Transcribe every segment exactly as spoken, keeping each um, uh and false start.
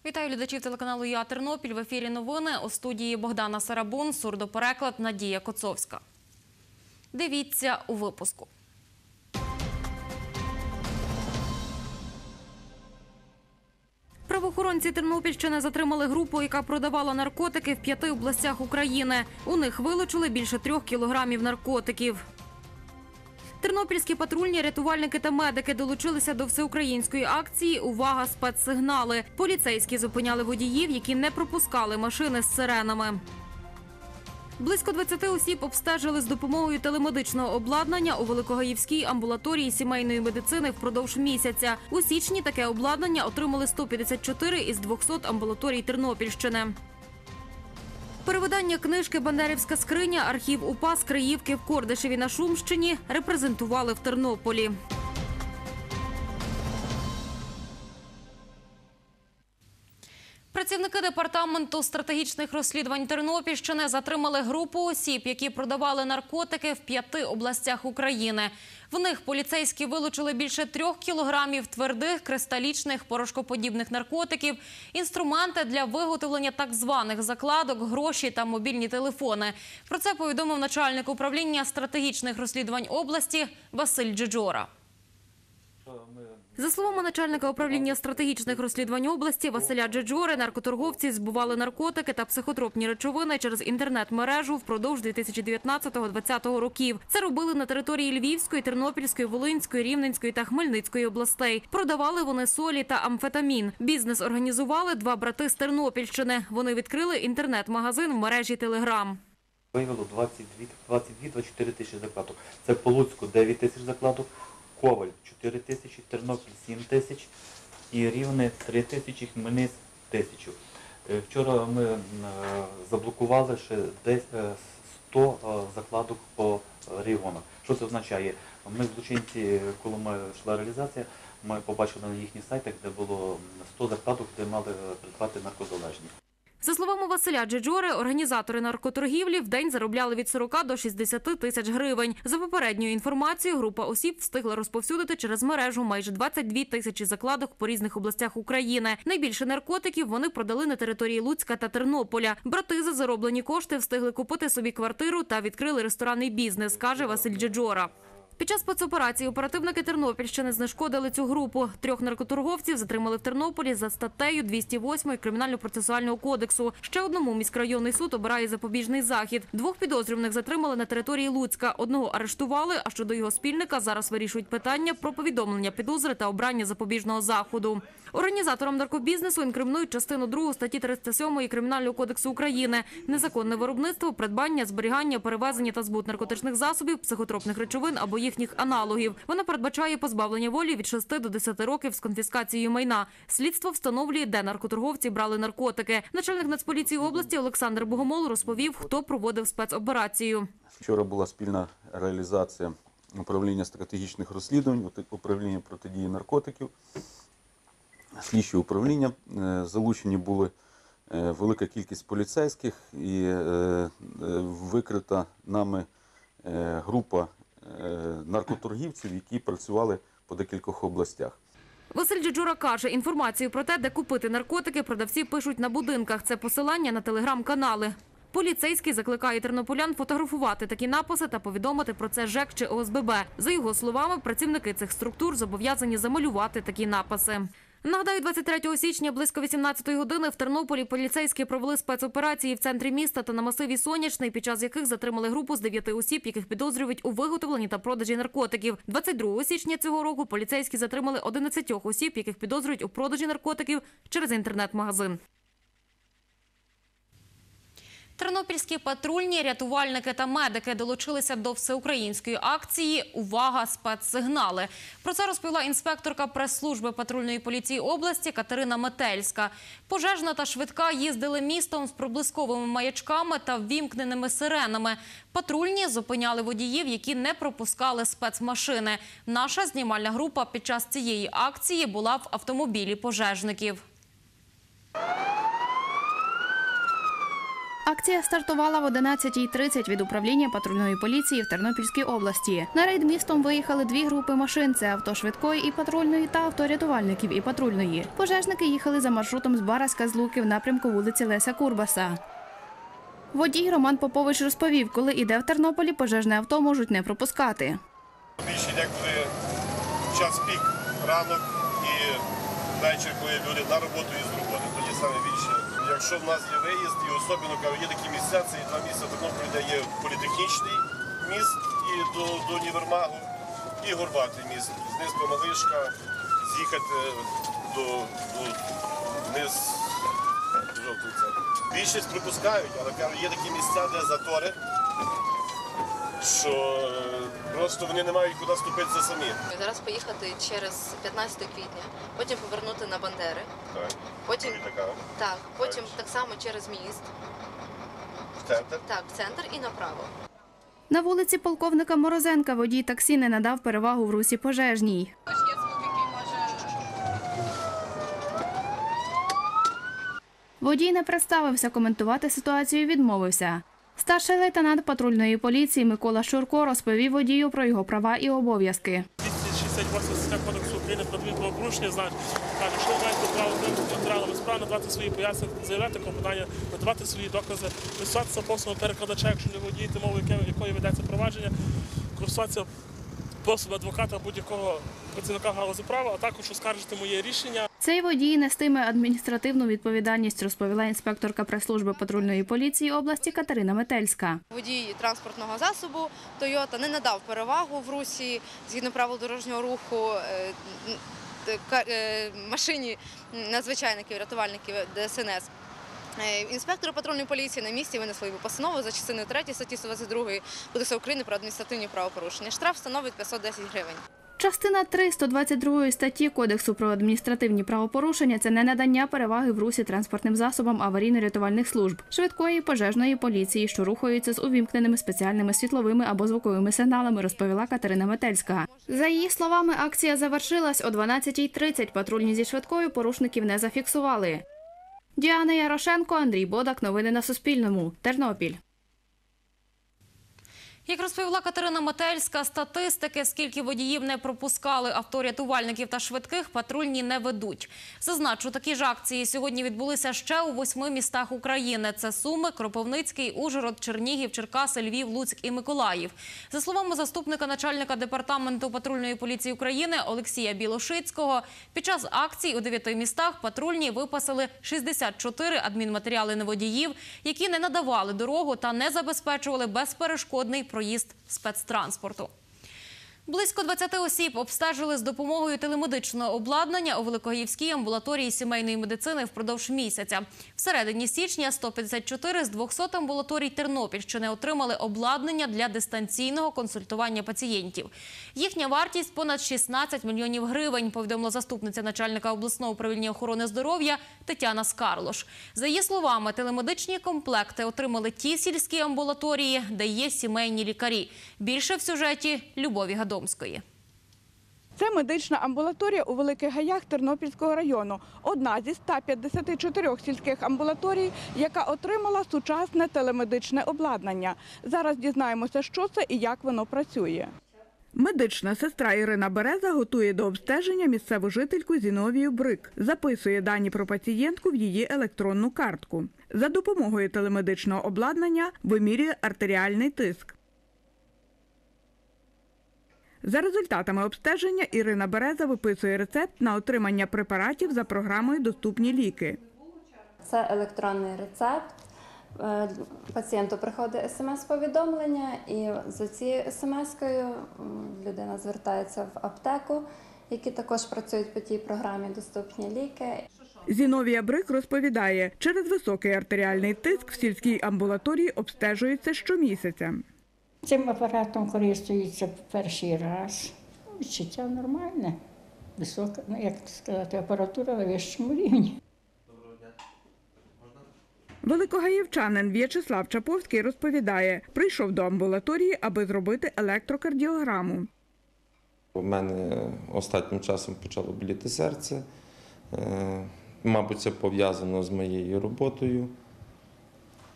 Вітаю глядачів телеканалу «Я Тернопіль». В ефірі новини. У студії Богдана Сарабун, сурдопереклад Надія Коцовська. Дивіться у випуску. Правоохоронці Тернопільщини затримали групу, яка продавала наркотики в п'яти областях України. У них вилучили більше трьох кілограмів наркотиків. Тернопільські патрульні, рятувальники та медики долучилися до всеукраїнської акції «Увага! Спецсигнали». Поліцейські зупиняли водіїв, які не пропускали машини з сиренами. Близько двадцяти осіб обстежили з допомогою телемедичного обладнання у Великогаївській амбулаторії сімейної медицини впродовж місяця. У січні таке обладнання отримали сто п'ятдесят чотири із двохсот амбулаторій Тернопільщини. Перевидання книжки «Бандерівська скриня. Архів УПА з Криївки в Кордишеві на Шумщині» репрезентували в Тернополі. Працівники департаменту стратегічних розслідувань Тернопільщини затримали групу осіб, які продавали наркотики в п'яти областях України. В них поліцейські вилучили більше трьох кілограмів твердих, кристалічних, порошкоподібних наркотиків, інструменти для виготовлення так званих закладок, гроші та мобільні телефони. Про це повідомив начальник управління стратегічних розслідувань області Василь Джеджора. За словами начальника управління стратегічних розслідувань області Василя Джеджори, наркоторговці збували наркотики та психотропні речовини через інтернет-мережу впродовж дві тисячі дев'ятнадцятого - двадцятого років. Це робили на території Львівської, Тернопільської, Волинської, Рівненської та Хмельницької областей. Продавали вони солі та амфетамін. Бізнес організували два брати з Тернопільщини. Вони відкрили інтернет-магазин в мережі Телеграм. Виявило двадцять дві - двадцять чотири тисячі закладок. Це по Луцьку дев'ять тисяч закладок, Коваль чотири тисячі, Тернопіль сім тисяч і Рівне три тисячі, Хмельницький тисячу. Вчора ми заблокували ще десь сто закладок по регіонах. Що це означає? Ми злочинці, коли ми йшла реалізація, ми побачили на їхніх сайтах, де було сто закладок, де мали придбати наркозалежні. За словами Василя Джеджори, організатори наркоторгівлі в день заробляли від сорока до шістдесяти тисяч гривень. За попередньою інформацією, група осіб встигла розповсюдити через мережу майже двадцять дві тисячі закладок по різних областях України. Найбільше наркотиків вони продали на території Луцька та Тернополя. Брати за зароблені кошти встигли купити собі квартиру та відкрили ресторанний бізнес, каже Василь Джеджора. Під час спецоперації оперативники Тернопільщини знешкодили цю групу. Трьох наркоторговців затримали в Тернополі за статтею двісті восьмою Кримінально-процесуального кодексу. Ще одному міськрайонний суд обирає запобіжний захід. Двох підозрюваних затримали на території Луцька. Одного арештували, а щодо його спільника зараз вирішують питання про повідомлення підозри та обрання запобіжного заходу. Організаторам наркобізнесу інкримінують частину другу статті триста сьомої Кримінального кодексу України – незаконне виробництво, придбання, зберігання, перевезення та збут наркотичних засобів, психотропних речовин або їхніх аналогів. Вона передбачає позбавлення волі від шести до десяти років з конфіскацією майна. Слідство встановлює, де наркоторговці брали наркотики. Начальник Нацполіції області Олександр Богомол розповів, хто проводив спецоперацію. Вчора була спільна реалізація управління стратегічних розслідувань, управління протидії наркотиків, слідчі управління. Залучені були велика кількість поліцейських і викрита нами група наркоторгівців, які працювали по декількох областях. Василь Джеджора каже, інформацію про те, де купити наркотики, продавці пишуть на будинках. Це посилання на телеграм-канали. Поліцейський закликає тернополян фотографувати такі написи та повідомити про це ЖЕК чи О С Б Б. За його словами, працівники цих структур зобов'язані замалювати такі написи. Нагадаю, двадцять третього січня близько вісімнадцятої години в Тернополі поліцейські провели спецоперації в центрі міста та на масиві Сонячний, під час яких затримали групу з дев'яти осіб, яких підозрюють у виготовленні та продажі наркотиків. двадцять другого січня цього року поліцейські затримали одинадцятьох осіб, яких підозрюють у продажі наркотиків через інтернет-магазин. Тернопільські патрульні, рятувальники та медики долучилися до всеукраїнської акції «Увага! Спецсигнали». Про це розповіла інспекторка прес-служби патрульної поліції області Катерина Метельська. Пожежна та швидка їздили містом з проблисковими маячками та ввімкненими сиренами. Патрульні зупиняли водіїв, які не пропускали спецмашини. Наша знімальна група під час цієї акції була в автомобілі пожежників. Акція стартувала в одинадцятій тридцять від управління патрульної поліції в Тернопільській області. На рейд містом виїхали дві групи машин – це авто швидкої і патрульної та авто рятувальників і патрульної. Пожежники їхали за маршрутом з Бараська з Луки в напрямку вулиці Леся Курбаса. Водій Роман Попович розповів, коли іде в Тернополі, пожежне авто можуть не пропускати. Більше деколи в час пік, ранок і вечір, коли люди на роботу і з роботи, тоді саме більше. Якщо в нас є виїзд, і особливо кажу, є такі місця, це два місця в Тернополі, де є політехнічний міст і до, до універмагу, і горбатий міст. Зниз по Малишка, з'їхати до, до вниз до Жовтої церкви. Більшість пропускають, але кажу, є такі місця, де затори, що просто вони не мають куди ступитися самі. Зараз поїхати через п'ятнадцяте квітня, потім повернути на Бандери, Так. потім, Така. так, потім так само через міст, В центр. так, в центр і направо. На вулиці полковника Морозенка водій таксі не надав перевагу в русі пожежній. Водій не представився, коментувати ситуацію відмовився. Старший лейтенант патрульної поліції Микола Щурко розповів водію про його права і обов'язки. двісті шістдесят восьма стаття Кодексу України про адмінправопорушення, значить, каже, що ви маєте право матеріалами справи надавати свої пояснення, заявляти клопотання, надавати свої докази, користуватися послугами перекладача, якщо не володієте мовою, якою ведеться провадження, користуватися послугами адвоката будь-якого працівника галузі права, а також оскаржити моє рішення. Цей водій нестиме адміністративну відповідальність, розповіла інспекторка прес-служби патрульної поліції області Катерина Метельська. Водій транспортного засобу Toyota не надав перевагу в русі згідно правил дорожнього руху е, е, е, машині надзвичайників, рятувальників ДСНС. Е, Інспектори патрульної поліції на місці винесли постанову за частиною третьої статті сто двадцять другої Кодексу України про адміністративні правопорушення. Штраф становить п'ятсот десять гривень. Частина три сто двадцять другої статті Кодексу про адміністративні правопорушення – це ненадання переваги в русі транспортним засобам аварійно-рятувальних служб, швидкої пожежної поліції, що рухаються з увімкненими спеціальними світловими або звуковими сигналами, розповіла Катерина Метельська. За її словами, акція завершилась о дванадцятій тридцять. Патрульні зі швидкою порушників не зафіксували. Діана Ярошенко, Андрій Бодак. Новини на Суспільному. Тернопіль. Як розповіла Катерина Метельська, статистики, скільки водіїв не пропускали авторятувальників та швидких, патрульні не ведуть. Зазначу, такі ж акції сьогодні відбулися ще у восьми містах України. Це Суми, Кропивницький, Ужгород, Чернігів, Черкаси, Львів, Луцьк і Миколаїв. За словами заступника начальника департаменту патрульної поліції України Олексія Білошицького, під час акцій у дев'яти містах патрульні виписали шістдесят чотири адмінматеріали на водіїв, які не надавали дорогу та не забезпечували безперешкодний проїзд спецтранспорту. Близько двадцяти осіб обстежили з допомогою телемедичного обладнання у Великогаївській амбулаторії сімейної медицини впродовж місяця. В середині січня сто п'ятдесят чотири з двохсот амбулаторій Тернопільщини отримали обладнання для дистанційного консультування пацієнтів. Їхня вартість – понад шістнадцять мільйонів гривень, повідомила заступниця начальника обласного управління охорони здоров'я Тетяна Скарлош. За її словами, телемедичні комплекти отримали ті сільські амбулаторії, де є сімейні лікарі. Більше в сюжеті Любові Гадомської. Це медична амбулаторія у Великих Гаях Тернопільського району. Одна зі ста п'ятдесяти чотирьох сільських амбулаторій, яка отримала сучасне телемедичне обладнання. Зараз дізнаємося, що це і як воно працює. Медична сестра Ірина Береза готує до обстеження місцеву жительку Зіновію Брик. Записує дані про пацієнтку в її електронну картку. За допомогою телемедичного обладнання вимірює артеріальний тиск. За результатами обстеження Ірина Береза виписує рецепт на отримання препаратів за програмою «Доступні ліки». Це електронний рецепт. Пацієнту приходить смс-повідомлення, і за цією смс-кою людина звертається в аптеку, які також працюють по тій програмі «Доступні ліки». Зіновія Брик розповідає, через високий артеріальний тиск в сільській амбулаторії обстежується щомісяця. Цим апаратом користуються перший раз. Відчуття нормальне, висока, ну, як сказати, апаратура на вищому рівні. Великогаївчанин В'ячеслав Чаповський розповідає, прийшов до амбулаторії, аби зробити електрокардіограму. У мене останнім часом почало боліти серце. Мабуть, це пов'язано з моєю роботою.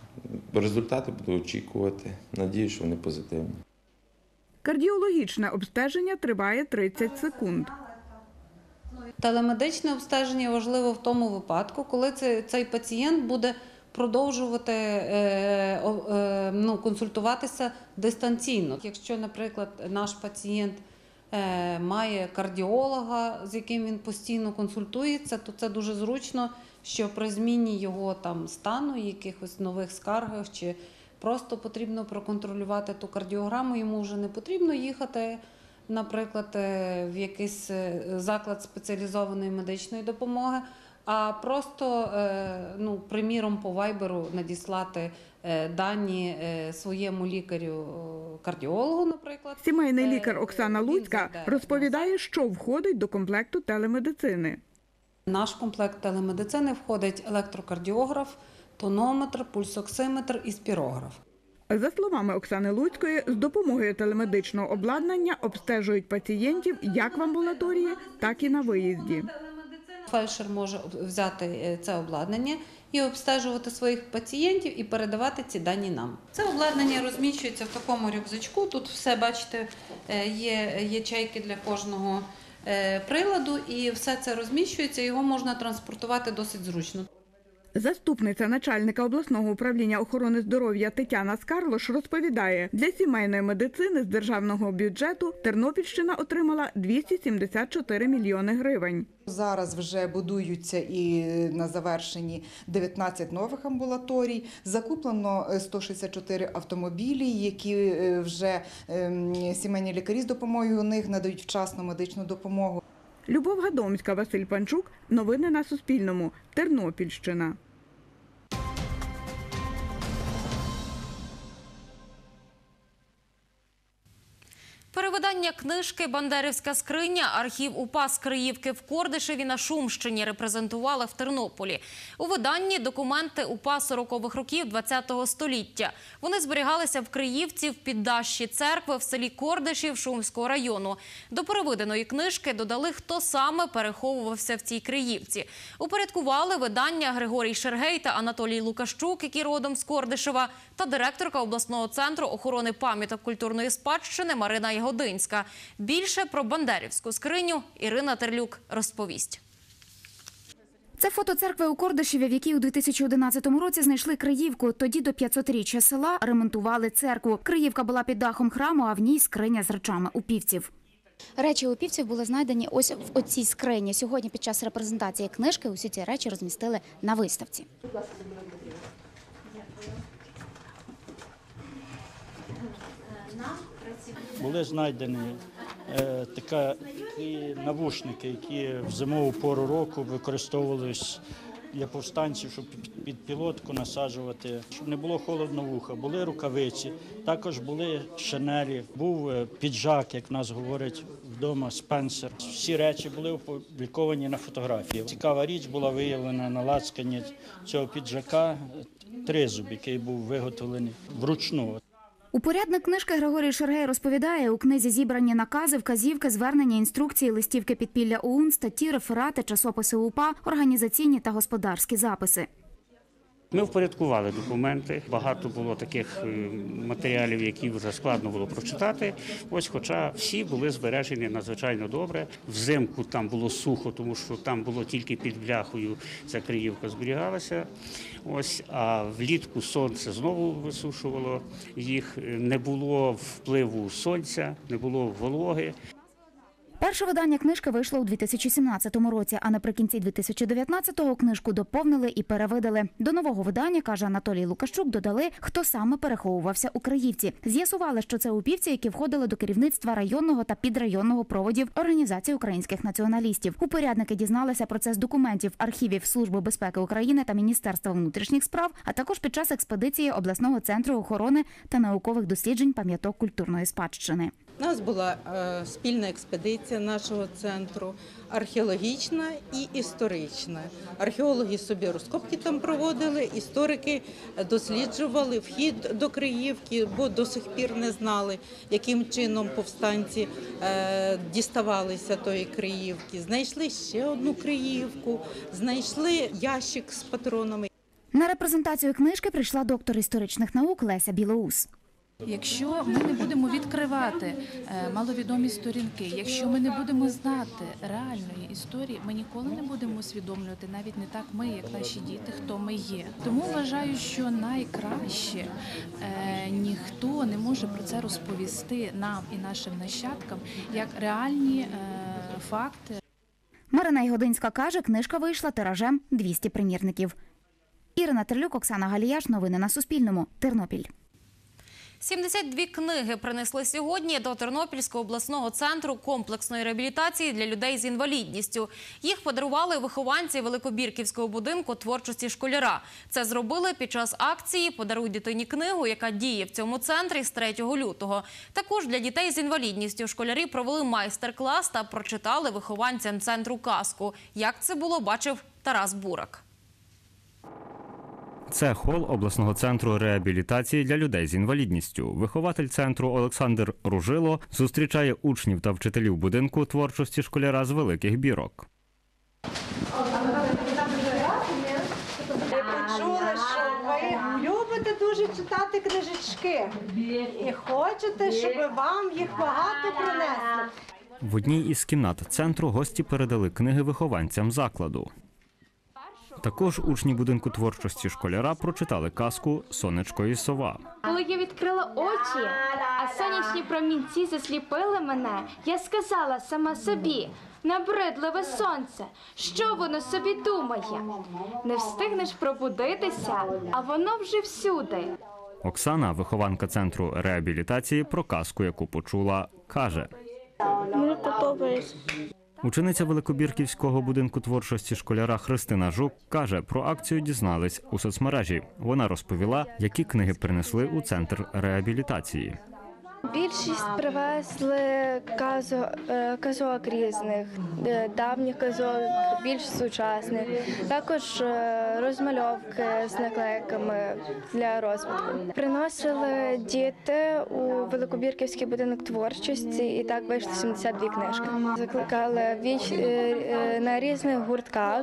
Результати буду очікувати. Надію, що вони позитивні. Кардіологічне обстеження триває тридцять секунд. Телемедичне обстеження важливо в тому випадку, коли цей пацієнт буде продовжувати ну, консультуватися дистанційно. Якщо, наприклад, наш пацієнт має кардіолога, з яким він постійно консультується, то це дуже зручно, що при зміні його там стану, якихось нових скаргах, чи просто потрібно проконтролювати ту кардіограму, йому вже не потрібно їхати, наприклад, в якийсь заклад спеціалізованої медичної допомоги, а просто, ну, приміром, по вайберу надіслати дані своєму лікарю-кардіологу, наприклад. Сімейний лікар Оксана Луцька розповідає, що входить до комплекту телемедицини. В наш комплект телемедицини входить електрокардіограф, тонометр, пульсоксиметр і спірограф. За словами Оксани Луцької, з допомогою телемедичного обладнання обстежують пацієнтів як в амбулаторії, так і на виїзді. Фельдшер може взяти це обладнання і обстежувати своїх пацієнтів і передавати ці дані нам. Це обладнання розміщується в такому рюкзачку. Тут все, бачите, є ячейки для кожного приладу, і все це розміщується, його можна транспортувати досить зручно. Заступниця начальника обласного управління охорони здоров'я Тетяна Скарлош розповідає, для сімейної медицини з державного бюджету Тернопільщина отримала двісті сімдесят чотири мільйони гривень. Зараз вже будуються і на завершенні дев'ятнадцять нових амбулаторій. Закуплено сто шістдесят чотири автомобілі, які вже сімейні лікарі з допомогою них надають вчасну медичну допомогу. Любов Гадомська, Василь Панчук. Новини на Суспільному. Тернопільщина. Перевидання книжки «Бандерівська скриня» архів УПА з Криївки в Кордишеві на Шумщині репрезентували в Тернополі. У виданні документи УПА сорокових років ХХ століття. Вони зберігалися в Криївці в піддащі церкви в селі Кордишів Шумського району. До перевиданої книжки додали, хто саме переховувався в цій Криївці. Упорядкували видання Григорій Шергей та Анатолій Лукащук, які родом з Кордишева, та директорка обласного центру охорони пам'яток культурної спадщини Марина Ягодинська. Більше про Бандерівську скриню Ірина Терлюк розповість. Це фото церкви у Кордишеві, в якій у дві тисячі одинадцятому році знайшли Криївку. Тоді до п'ятсотріччя села ремонтували церкву. Криївка була під дахом храму, а в ній скриня з речами упівців. Речі упівців були знайдені ось в оцій скрині. Сьогодні під час репрезентації книжки усі ці речі розмістили на виставці. Були знайдені е, така, такі навушники, які в зимову пору року використовувалися для повстанців, щоб під пілотку насаджувати, щоб не було холодно вуха. Були рукавиці, також були шинелі, був піджак, як в нас говорять вдома, спенсер. Всі речі були опубліковані на фотографії. Цікава річ була виявлена на лацкані цього піджака тризуб, який був виготовлений вручну. Упорядник книжки Григорій Шергей розповідає, у книзі зібрані накази, вказівки, звернення, інструкції, листівки підпілля ОУН, статті, реферати, часописи УПА, організаційні та господарські записи. Ми впорядкували документи, багато було таких матеріалів, які вже складно було прочитати, ось, хоча всі були збережені надзвичайно добре. Взимку там було сухо, тому що там було тільки під бляхою ця Криївка зберігалася, ось, а влітку сонце знову висушувало їх, не було впливу сонця, не було вологи. Перше видання книжки вийшло у дві тисячі сімнадцятому році, а наприкінці дві тисячі дев'ятнадцятого книжку доповнили і перевидали. До нового видання, каже Анатолій Лукащук, додали, хто саме переховувався у Криївці. З'ясували, що це упівці, які входили до керівництва районного та підрайонного проводів Організації українських націоналістів. Упорядники дізналися про це з документів архівів Служби безпеки України та Міністерства внутрішніх справ, а також під час експедиції обласного центру охорони та наукових досліджень пам'яток культурної спадщини. У нас була е, спільна експедиція нашого центру, археологічна і історична. Археологи собі розкопки там проводили, історики досліджували вхід до Криївки, бо до сих пір не знали, яким чином повстанці е, діставалися тої Криївки. Знайшли ще одну Криївку, знайшли ящик з патронами. На репрезентацію книжки прийшла доктор історичних наук Леся Білоус. Якщо ми не будемо відкривати е, маловідомі сторінки, якщо ми не будемо знати реальної історії, ми ніколи не будемо усвідомлювати, навіть не так ми, як наші діти, хто ми є. Тому вважаю, що найкраще е, ніхто не може про це розповісти нам і нашим нащадкам, як реальні е, факти. Марина Ягодинська каже, книжка вийшла тиражем двісті примірників. Ірина Терлюк, Оксана Галіяш. Новини на Суспільному. Тернопіль. сімдесят дві книги принесли сьогодні до Тернопільського обласного центру комплексної реабілітації для людей з інвалідністю. Їх подарували вихованці Великобірківського будинку творчості школяра. Це зробили під час акції «Подаруй дитині книгу», яка діє в цьому центрі з третього лютого. Також для дітей з інвалідністю школярі провели майстер-клас та прочитали вихованцям центру казку. Як це було, бачив Тарас Бурак. Це хол обласного центру реабілітації для людей з інвалідністю. Вихователь центру Олександр Ружило зустрічає учнів та вчителів будинку творчості школяра з Великих Бірок. Почули, що ви любите дуже читати книжечки і хочете, щоб вам їх багато принесли. В одній із кімнат центру гості передали книги вихованцям закладу. Також учні будинку творчості школяра прочитали казку «Сонечко і сова». Коли я відкрила очі, а сонячні промінці засліпили мене, я сказала сама собі: набридливе сонце, що воно собі думає? Не встигнеш пробудитися, а воно вже всюди. Оксана, вихованка центру реабілітації, про казку, яку почула, каже: Мені подобається. Учениця Великобірківського будинку творчості школяра Христина Жук каже, про акцію дізнались у соцмережі. Вона розповіла, які книги принесли у центр реабілітації. Більшість привезли казо, казок різних, давніх казок, більш сучасних. Також розмальовки з наклейками для розвитку. Приносили діти у Великобірківський будинок творчості, і так вийшло сімдесят дві книжки. Закликали віч на різних гуртках,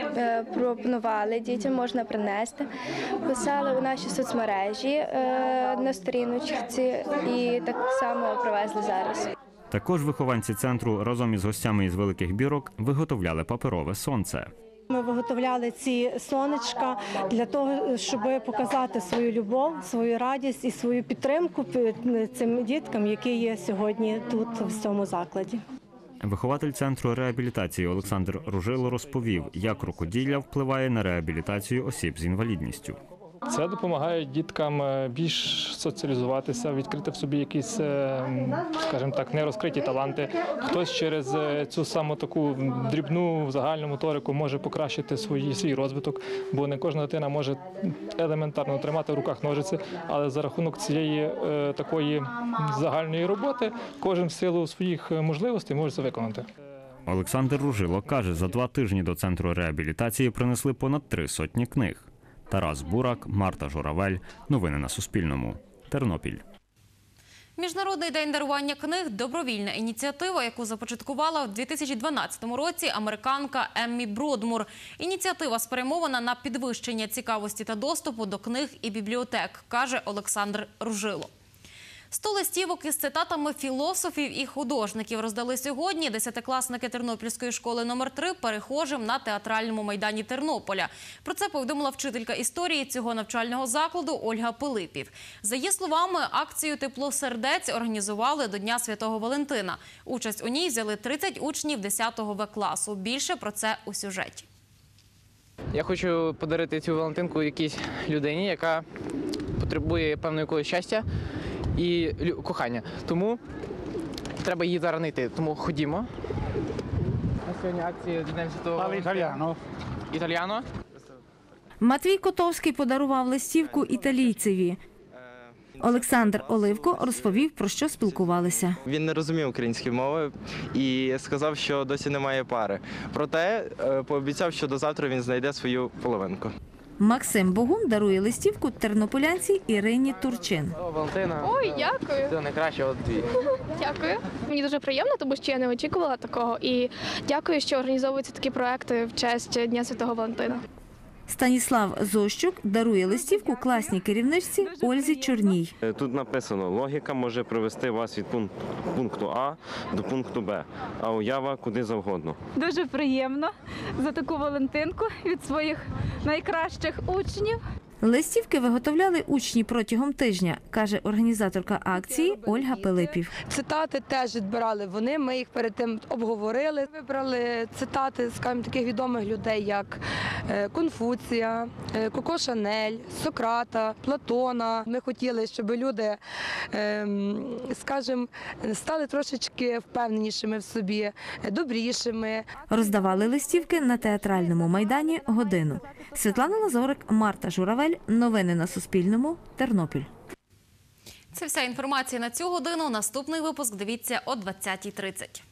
пропонували дітям, можна принести. Писали у наші соцмережі на сторіночці і так само привезли зараз. Також вихованці центру разом із гостями із Великих Бірок виготовляли паперове сонце. Ми виготовляли ці сонечка для того, щоб показати свою любов, свою радість і свою підтримку цим діткам, які є сьогодні тут, в цьому закладі. Вихователь центру реабілітації Олександр Ружило розповів, як рукоділля впливає на реабілітацію осіб з інвалідністю. Це допомагає діткам більш соціалізуватися, відкрити в собі якісь, скажімо так, нерозкриті таланти. Хтось через цю саму таку дрібну загальну моторику може покращити свій, свій розвиток, бо не кожна дитина може елементарно тримати в руках ножиці, але за рахунок цієї е, такої загальної роботи кожен в силу своїх можливостей може це виконати. Олександр Ружило каже, за два тижні до центру реабілітації принесли понад три сотні книг. Тарас Бурак, Марта Журавель. Новини на Суспільному. Тернопіль. Міжнародний день дарування книг – добровільна ініціатива, яку започаткувала в дві тисячі дванадцятому році американка Еммі Бродмур. Ініціатива спрямована на підвищення цікавості та доступу до книг і бібліотек, каже Олександр Ружило. Сто листівок із цитатами філософів і художників роздали сьогодні десятикласники Тернопільської школи номер три перехожим на театральному майдані Тернополя. Про це повідомила вчителька історії цього навчального закладу Ольга Пилипів. За її словами, акцію «Тепло сердець» організували до Дня Святого Валентина. Участь у ній взяли тридцять учнів десятого Ве класу. Більше про це у сюжеті. Я хочу подарити цю Валентинку якійсь людині, яка потребує певного якогось щастя і кохання. Тому треба її зараз знайти. Тому ходімо. На сьогодні акція Дня Святого Італіано. Італіано? Матвій Котовський подарував листівку італійцеві. Олександр Оливко розповів, про що спілкувалися. Він не розумів української мови і сказав, що досі немає пари. Проте пообіцяв, що до завтра він знайде свою половинку. Максим Богун дарує листівку тернополянці Ірині Турчин. О, Валентина. Ой, дякую. Це найкраще, от дві. Дякую. Мені дуже приємно, тому що я не очікувала такого. І дякую, що організовуються такі проекти в честь Дня Святого Валентина. Станіслав Зощук дарує листівку класній керівничці Ользі Чорній. Тут написано: логіка може привести вас від пункту А до пункту Б, а уява куди завгодно. Дуже приємно за таку Валентинку від своїх найкращих учнів. Листівки виготовляли учні протягом тижня, каже організаторка акції Ольга Пилипів. Цитати теж відбирали вони, ми їх перед тим обговорили. Вибрали цитати, скажімо, таких відомих людей, як Конфуція, Коко Шанель, Сократа, Платона. Ми хотіли, щоб люди, скажімо, стали трошечки впевненішими в собі, добрішими. Роздавали листівки на театральному майдані годину. Світлана Лазорик, Марта Журавель. Новини на Суспільному. Тернопіль. Це вся інформація на цю годину. Наступний випуск дивіться о двадцятій тридцять.